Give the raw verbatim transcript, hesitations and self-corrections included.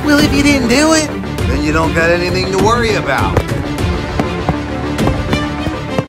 Well, if you didn't do it, Then you don't got anything to worry about.